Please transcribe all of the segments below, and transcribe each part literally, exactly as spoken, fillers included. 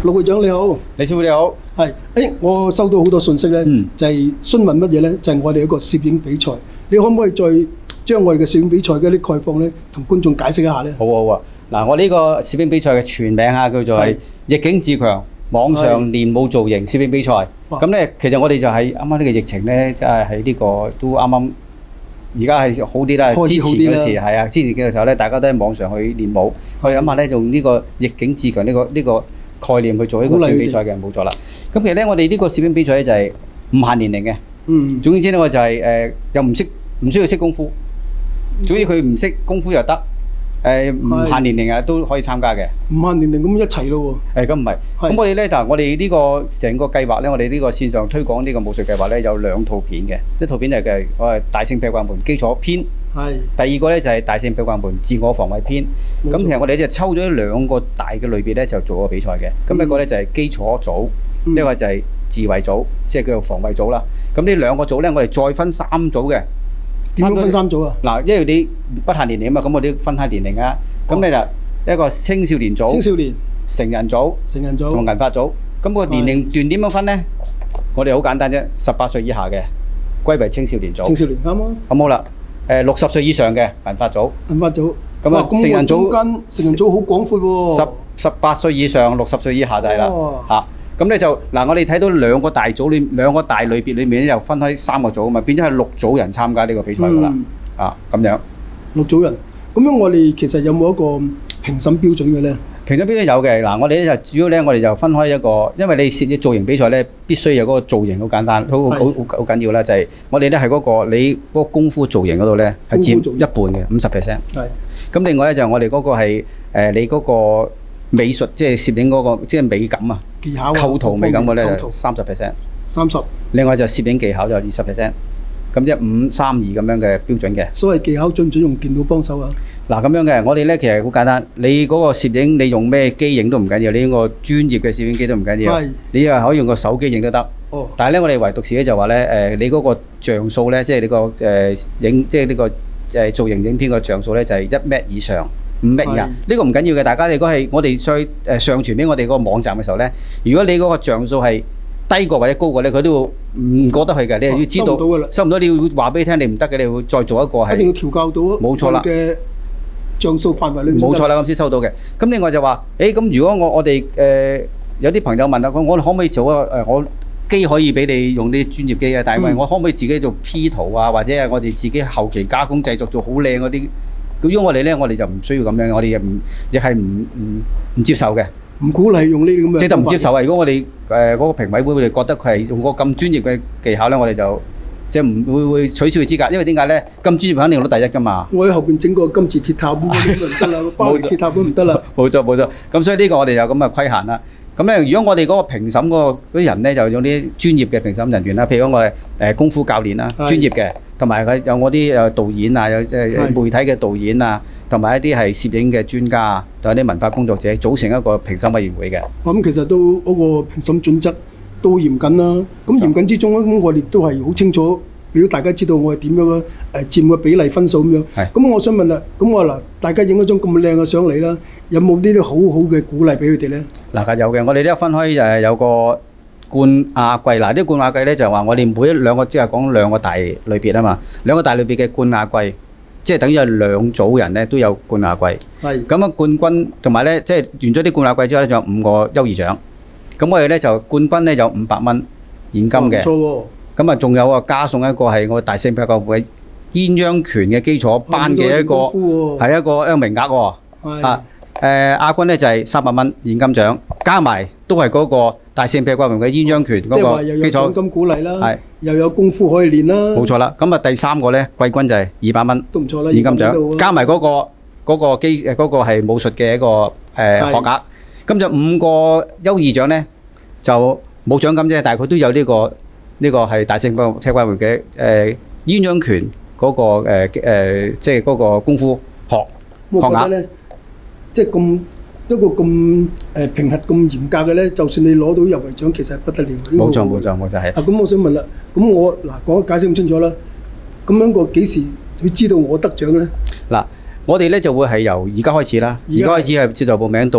陸會長你好， 李師傅你好。 係，誒我收到好多信息咧， 嗯、 就係詢問乜嘢咧？就係、是、我哋一個攝影比賽，你可唔可以再將我哋嘅攝影比賽嘅啲概況咧，同觀眾解釋一下咧？ 好好啊！嗱，我呢個攝影比賽嘅全名啊，叫做係逆境自強網上練舞造型攝影比賽。咁咧，其實我哋就係啱啱呢個疫情咧，即係喺呢個都啱啱，而家係好啲啦。之前嗰時係啊，之前嘅時候咧，大家都喺網上去練舞，去諗下咧，用呢個逆境自強呢、呢個呢、呢個概念去做一個攝影比賽嘅，冇錯啦。咁其實咧，我哋呢個攝影比賽咧就係唔限年齡嘅。嗯。總之咧，我就係、是、誒、呃、又唔識唔需要識功夫，總之佢唔識功夫又得。誒唔限年齡啊，都可以參加嘅。唔限年齡咁一齊咯喎。誒咁唔係，咁我哋咧，但係我哋呢個成個計劃咧，我哋呢個線上推廣呢個武術計劃咧，有兩套片嘅。一套片就係我係大聖劈掛門基礎篇。係。第二個咧就係大聖劈掛門自我防衛篇。咁其實我哋就抽咗兩個大嘅類別咧，就做個比賽嘅。咁一個咧就係基礎組，一個就係自衛組，即係叫做防衛組啦。咁呢兩個組咧，我哋再分三組嘅。 點樣分三組啊？ 嗱，因為你不限年齡啊嘛，咁我哋分開年齡啊。咁你就一個青少年組、 青少年、 成人組、 成人組同銀髮組。咁個年齡段點樣分咧？我哋好簡單啫，十八歲以下嘅歸為青少年組。 青少年啱啊。咁好啦，誒六十歲以上嘅銀髮組。 銀髮組。 咁啊，成人組間成人組好廣闊喎。 十十八歲以上、六十歲以下就係啦。嚇。咁咧就嗱，我哋睇到兩個大組裏兩個大類別裏面咧，又分開三個組啊嘛，變咗係六組人參加呢個比賽噶啦。啊，咁樣。六組人，咁樣我哋其實有冇一個評審標準嘅咧？評審標準有嘅，嗱，我哋咧就主要咧，我哋就分開一個，因為你涉啲造型比賽咧，必須有嗰個造型好簡單，好好好好緊要啦，就係我哋咧係嗰個你嗰個功夫造型嗰度咧係佔一半嘅，五十 percent。係。咁另外咧就我哋嗰個係誒你嗰個美術，即係攝影嗰個即係美感啊，技巧構圖美感嘅咧就三十 percent。三十。另外就攝影技巧就二十 percent。咁即係五三二咁樣嘅標準嘅。所謂技巧準唔準用電腦幫手啊？嗱咁樣嘅，我哋咧其實好簡單，你嗰個攝影你用咩機影都唔緊要，你用個專業嘅攝影機都唔緊要。係。你又可以用個手機影都得。哦。但係咧，我哋唯獨是咧就話咧，誒你嗰個像素咧，即係你個誒影，即係呢個誒造型影片個像素咧，就係一 M 以上，五 M 以下。呢個唔緊要嘅，大家如果係我哋再誒上傳俾我哋嗰個網站嘅時候咧，如果你嗰個像素係低過或者高過咧，佢都會唔過得去嘅。你係要知道，收唔到㗎啦，收唔到你要話俾你聽，你唔得嘅，你會再做一個係。一定要調校到冇錯啦嘅像素範圍裏面。冇錯啦，咁先收到嘅。咁另外就話，誒咁如果我我哋誒有啲朋友問啊，我我可唔可以做啊？誒我機可以俾你用啲專業機嘅，但係我可唔可以自己做 P 圖啊？或者係我哋自己後期加工製作做好靚嗰啲？咁如果我哋咧，我哋就唔需要咁樣，我哋亦唔亦係唔唔唔接受嘅。唔鼓勵用呢啲咁嘅，即係唔接受啊！如果我哋誒嗰個評委會，佢哋覺得佢係用個咁專業嘅技巧咧，我哋就即係唔會會取消佢資格，因為點解咧？咁專業肯定攞第一㗎嘛！我喺後邊整個金字鐵塔咁嗰啲唔得啦，巴黎鐵塔都唔得啦。冇錯冇錯，咁所以呢個我哋有咁嘅規限啦。咁咧，如果我哋嗰個評審嗰個嗰啲人咧，就用啲專業嘅評審人員啦，譬如講我係誒功夫教練啦，專業嘅，同埋佢有我啲誒導演啊，有即係媒體嘅導演啊。同埋一啲係攝影嘅專家啊，同埋啲文化工作者組成一個評審委員會嘅。咁其實都嗰個評審準則都嚴謹啦。咁嚴謹之中咧，咁我哋都係好清楚，俾大家知道我係點樣嘅誒佔嘅比例分數咁樣。係。咁我想問啦，咁我嗱，大家影咗張咁靚嘅相嚟啦，有冇呢啲好好嘅鼓勵俾佢哋咧？嗱，有嘅，我哋都分開誒有個冠亞季。嗱，呢個冠亞季咧就係話我哋每一兩個即係講兩個大類別啊嘛，兩個大類別嘅冠亞季。即係等於有兩組人咧都有冠亞季，係咁啊冠軍同埋咧，即係完咗啲冠亞季之後咧，仲有五個優異獎。咁我哋咧就冠軍咧有五百蚊現金嘅，唔錯喎。咁啊仲有啊加送一個係我大聖劈掛門鴛鴦拳嘅基礎班嘅一個係一個一個名額喎。係啊誒亞軍咧就係三百蚊現金獎，加埋都係嗰個大聖劈掛門嘅鴛鴦拳嗰個基礎。獎金鼓勵啦，係又有功夫可以練啦。冇錯啦，咁啊第三個咧季軍就係二百蚊，都唔錯啦，現金獎，加埋嗰個嗰個基誒嗰個係武術嘅一個誒學額。咁就五個優異獎咧就冇獎金啫，但係佢都有呢個呢個係大聖劈掛門嘅誒鴛鴦拳嗰個誒誒即係嗰個功夫學學額。即係咁一個咁誒評核咁嚴格嘅咧，就算你攞到入圍獎，其實係不得了。冇錯冇錯冇錯係。啊咁，我想問啦，咁我嗱講解釋咁清楚啦，咁樣個幾時會知道我得獎咧？嗱，我哋咧就會係由而家開始啦，而家開始係接受報名到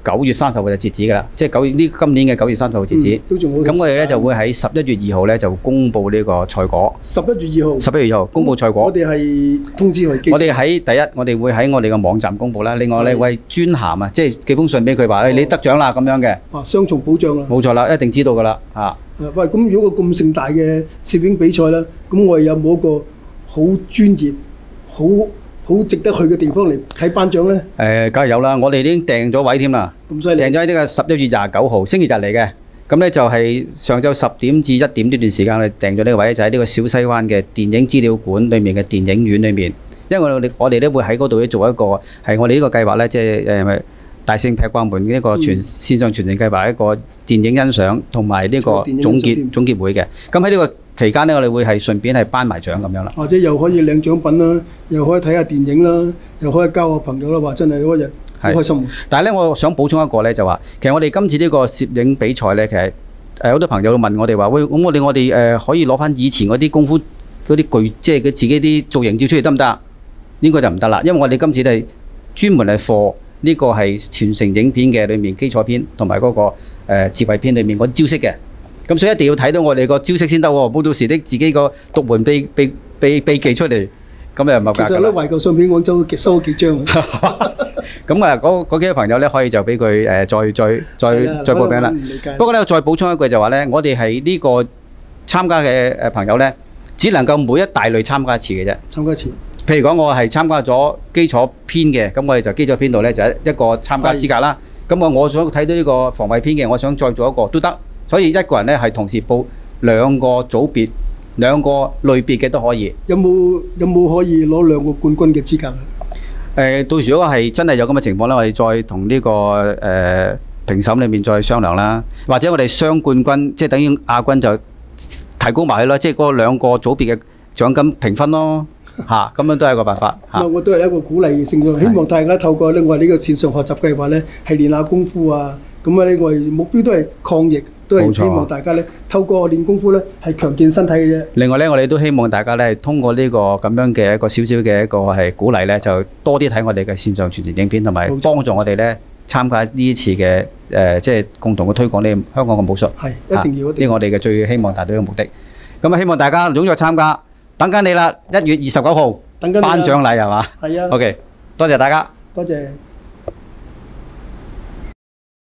九月三十號就截止㗎啦，即係九月呢今年嘅九月三十號截止。 都仲好。 咁我哋咧就會喺十一月二號咧就公佈呢個賽果。 十一月二號。十一月二號公佈賽果。 我哋係通知佢。 我哋喺第一，我哋會喺我哋嘅網站公佈啦。另外咧會專函啊，即係寄封信俾佢話，誒你得獎啦咁樣嘅。 啊，雙重保障啦。冇錯啦，一定知道㗎啦嚇。 喂，咁如果個咁盛大嘅攝影比賽咧，咁我哋有冇一個好專業、好好值得去嘅地方嚟睇頒獎咧？誒， 梗係有啦！我哋已經訂咗位添啦。 咁犀利！ 訂咗喺呢個十一月廿九號星期日嚟嘅。咁咧就係上晝十點至一點呢段時間，我哋訂咗呢個位，就喺呢個小西灣嘅電影資料館裏面嘅電影院裏面。因為我哋我哋咧會喺嗰度咧做一個係我哋呢個計劃咧，即係誒大聖劈掛門呢個全線上傳承計劃一個電影欣賞同埋呢個總結總結會嘅。咁喺呢個期間咧，我哋會係順便係頒埋獎咁樣啦。或者又可以領獎品啦，又可以睇下電影啦，又可以交下朋友啦。話真係嗰日好開心。但係咧，我想補充一個咧，就話其實我哋今次呢個攝影比賽咧，其實誒好多朋友都問我哋話，喂，咁我哋我哋誒可以攞翻以前嗰啲功夫嗰啲具，即係佢自己啲造型照出嚟得唔得？應該就唔得啦，因為我哋今次都係專門係課呢個係傳承影片嘅裏面基礎片同埋嗰個誒智慧片裏面嗰招式嘅。咁所以一定要睇到我哋個招式先得喎，冇到時啲自己個獨門秘秘秘秘技出嚟，咁又冇價㗎啦。其實咧，懷舊相片廣州收咗幾張。咁啊，嗰嗰幾個朋友咧，可以就俾佢誒再再再再報名啦。不過咧，再補充一句就話咧，我哋係呢個參加嘅誒朋友咧，只能夠每一大類參加一次嘅啫。參加一次。譬如講，我係參加咗基礎篇嘅，咁我哋就基礎篇度咧就一個參加資格啦。咁我我想睇到呢個防衞篇嘅，我想再做一個都得。所以一個人咧係同時報兩個組別、兩個類別嘅都可以。有冇有冇可以攞兩個冠軍嘅資格啊？誒，到時如果係真係有咁嘅情況咧，我哋再同呢個誒評審裏面再商量啦。或者我哋雙冠軍，即係等於亞軍就提高埋去啦，即係嗰兩個組別嘅獎金平分咯。嚇，咁樣都係一個辦法嚇。我都係一個鼓勵性嘅，希望大家透過咧我哋呢個線上學習計劃咧，係練下功夫啊。咁啊，呢我哋目標都係抗疫。都係希望大家咧，透過練功夫咧，係強健身體嘅啫。另外咧，我哋都希望大家咧，通過呢個咁樣嘅一個少少嘅一個係鼓勵咧，就多啲睇我哋嘅線上傳承影片，同埋幫助我哋咧參加呢一次嘅誒，即係共同嘅推廣呢香港嘅武術。係一定要，呢個我哋嘅最希望達到嘅目的。咁啊，希望大家踴躍參加，等緊你啦！一月二十九號，等緊頒獎禮係嘛？係啊。OK，多謝大家。多謝。